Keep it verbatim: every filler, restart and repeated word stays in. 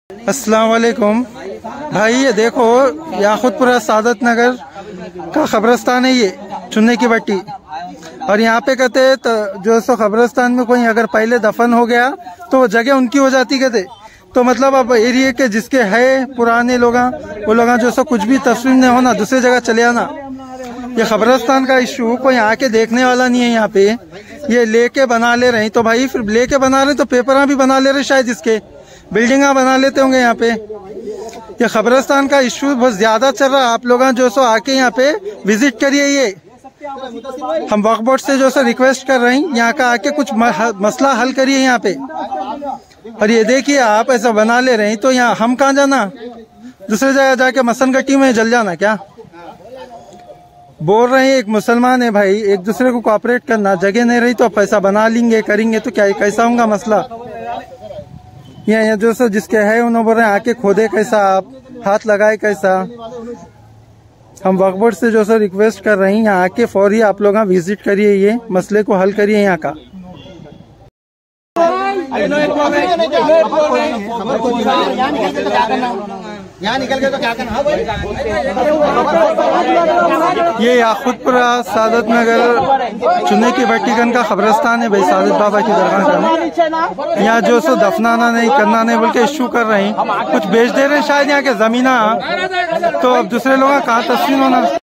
अस्सलाम वालेकुम भाई, ये देखो याकुतपुरा सादत नगर का खबरस्तान है, ये चुन्ने की भट्टी। और यहाँ पे कहते तो जो सो खबरस्तान में कोई अगर पहले दफन हो गया तो वो जगह उनकी हो जाती कहते। तो मतलब अब एरिया के जिसके है पुराने लोग, वो लोग जो सो कुछ भी तस्वीर नहीं होना, दूसरी जगह चले आना। ये खबरस्तान का इशू कोई आके देखने वाला नहीं है। यहाँ पे ये लेके बना ले रहे हैं, तो भाई फिर लेके बना रहे तो पेपर भी बना ले रहे, शायद इसके बिल्डिंगा बना लेते होंगे यहाँ पे। ये खबरस्तान का इशू बहुत ज्यादा चल रहा है। आप लोग जो सो आके यहाँ पे विजिट करिए। ये हम वक्फ बोर्ड से जो सो रिक्वेस्ट कर रहे हैं, यहाँ का आके कुछ मसला हल करिए यहाँ पे। और ये देखिए आप ऐसा बना ले रहे हैं, तो यहाँ हम कहाँ जाना, दूसरी जगह जाके मसन गट्टी में जल जाना क्या? बोल रहे हैं एक मुसलमान है भाई, एक दूसरे को कोऑपरेट करना। जगह नहीं रही तो पैसा बना लेंगे, करेंगे तो क्या कैसा होगा मसला। यहाँ जो सो जिसके है उन्होंने बोल रहे हैं आके खोदे कैसा, आप हाथ लगाए कैसा। हम वक्फ बोर्ड से जो सो रिक्वेस्ट कर रहे हैं, यहाँ आके फौरी आप लोग विजिट करिए, ये मसले को हल करिए यहाँ का। यहाँ निकल गए तो क्या करना भाई? ये याकुतपुरा सादत नगर चुन्ने की भट्टीगन का खबरस्तान है भाई, सादत बाबा की दरगाह का। यहाँ जो सो दफनाना नहीं करना नहीं बोल के इशू कर रहे हैं, कुछ बेच दे रहे हैं शायद यहाँ के जमीना। तो अब दूसरे लोग कहाँ तस्लीम होना।